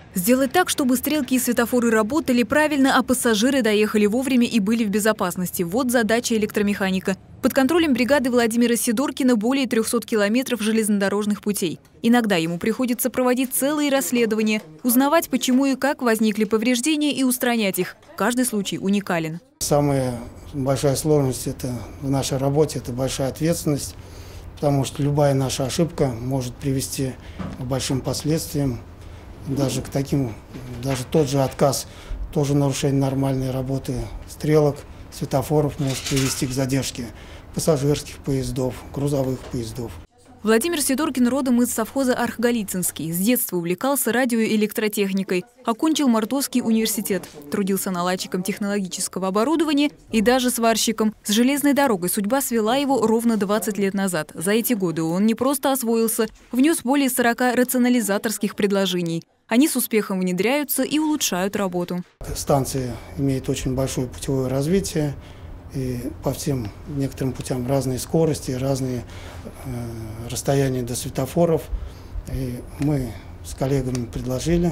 Сделать так, чтобы стрелки и светофоры работали правильно, а пассажиры доехали вовремя и были в безопасности. Вот задача электромеханика. Под контролем бригады Владимира Сидоркина более 300 километров железнодорожных путей. Иногда ему приходится проводить целые расследования, узнавать, почему и как возникли повреждения и устранять их. Каждый случай уникален. Самая большая сложность в нашей работе – это большая ответственность, потому что любая наша ошибка может привести к большим последствиям. Даже тот же отказ, тоже нарушение нормальной работы стрелок, светофоров может привести к задержке пассажирских поездов, грузовых поездов. Владимир Сидоркин родом из совхоза Архгалицинский. С детства увлекался радио и электротехникой. Окончил Мордовский университет. Трудился наладчиком технологического оборудования и даже сварщиком. С железной дорогой судьба свела его ровно 20 лет назад. За эти годы он не просто освоился, внес более 40 рационализаторских предложений. Они с успехом внедряются и улучшают работу. Станция имеет очень большое путевое развитие. И по всем некоторым путям разные скорости, разные расстояния до светофоров. И мы с коллегами предложили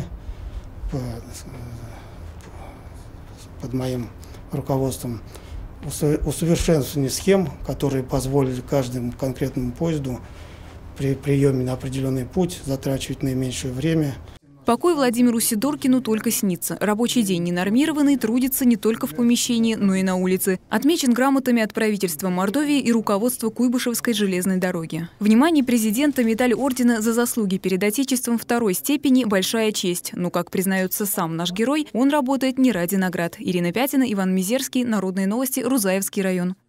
под моим руководством усовершенствование схем, которые позволили каждому конкретному поезду при приеме на определенный путь затрачивать наименьшее время. Покой Владимиру Сидоркину только снится. Рабочий день ненормированный, трудится не только в помещении, но и на улице. Отмечен грамотами от правительства Мордовии и руководства Куйбышевской железной дороги. Внимание президента, медаль ордена за заслуги перед Отечеством второй степени – большая честь. Но, как признается сам наш герой, он работает не ради наград. Ирина Пятина, Иван Мизерский, Народные новости, Рузаевский район.